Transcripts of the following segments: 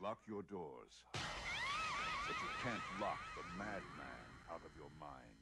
lock your doors. But you can't lock the madman out of your mind.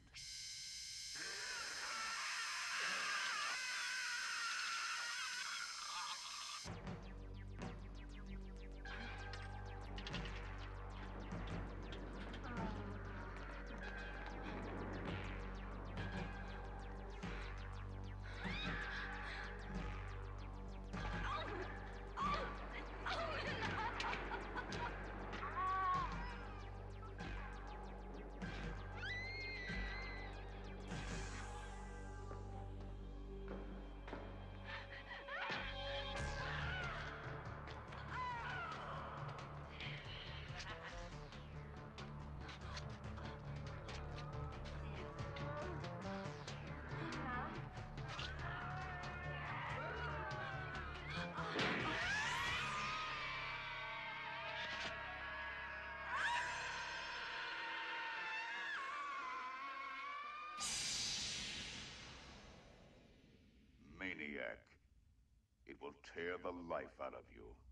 Maniac. It will tear the life out of you.